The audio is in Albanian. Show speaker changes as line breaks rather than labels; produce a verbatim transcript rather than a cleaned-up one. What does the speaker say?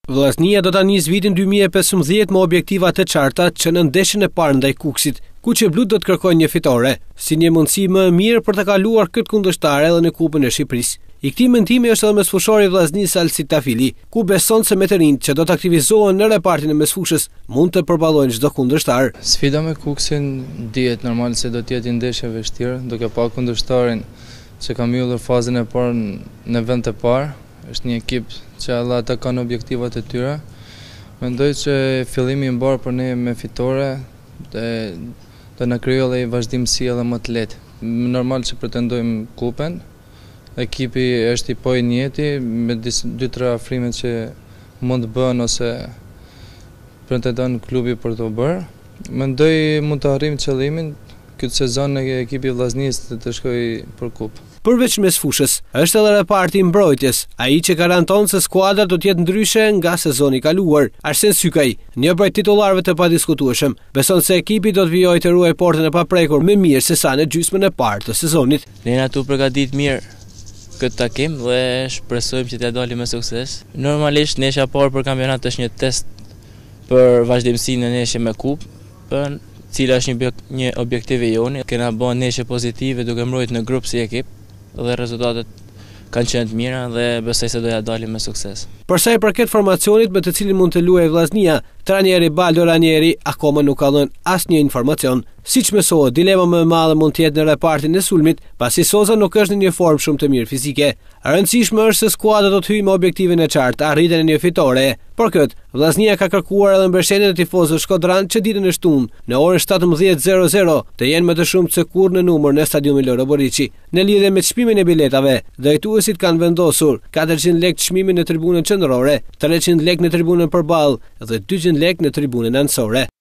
Vllaznia do ta nisë vitin dy mijë e pesëmbëdhjetë me objektiva të qarta që në ndeshjen e parë ndaj Kukësit, Kuqe Blu do të kërkojë një fitore, si një mundësi më e mirë për të kaluar këtë kundërshtar edhe në Kupën e Shqipërisë. I këtij mendimi është edhe mesfushori i vllaznisë Alcid Tafili, ku beson se me të rinjt që do të aktivizohen në repartin e mesfushës mund të përballojnë çdo kundërshtar.
Sfida me Kukësin dihet normal se do të jetë ndeshje e vështirë, duke pa kundërshtarin që ka mbyllur fazën e parë në vend të parë. Është një ekip që alla ata kanë objektivat e tyre. Mendoj që fillimi i mbar për ne me fitore dhe do na krijojë edhe vazhdimsi edhe më të lehtë. Normal që pretendojmë kupën. Ekipi është i po i njëjti me dy tre afrime që mund të bëhen ose pretendon klubi për të bërë. Mendoj mund të arrijmë qëllimin këtë sezon në ekipi vllaznisë të shkojë për kupë.
Përveç mesfushës, është edhe reparti i mbrojtjes, ai që garanton se skuadra do të jetë ndryshe nga sezoni i kaluar. Arsen Sykaj, një prej titullarëve të padiskutueshëm, beson se ekipi do të vijojë të ruajë portën e paprekur më mirë se sa në gjysmën e parë të sezonit.
Ne na tu përgatit mirë këtë takim dhe shpresojmë që t'ia dalim me sukses. Normalisht nesha e parë për kampionat është një test për vazhdimsinë në neshje me kupë, për cila është një, një objektiv i joni. Kena bën neshje pozitive duke mbrojtur në grup si ekip dhe rezultatet kanë qenë të mira dhe besoj se do ja dalim me sukses.
Për sa i përket formacionit me të cilin mund të luajë vllaznia, trajneri Baldo Ranieri akoma nuk ka dhënë asnjë informacion. Siç mësohet, dilema më e madhe mund të jetë në repartin e sulmit, pasi Soza nuk është në një formë shumë të mirë fizike. E rëndësishme është se skuadra do të hyjë me objektivin e qartë, arritjen e një fitore. Por këtë, vllaznia ka kërkuar edhe mbështetjen e tifozëve shkodran që ditën e shtunë në orën shtatëmbëdhjetë e nol të jenë më të shumtë se kurrë në numër në stadiumin Loro Boriçi. Në lidhje me çmimin e biletave, drejtuesit kanë vendosur katërqind lekë çmimin në tribunën qendrore, treqind lekë në tribunën përballë dhe dyqind lekë në tribunën anësore.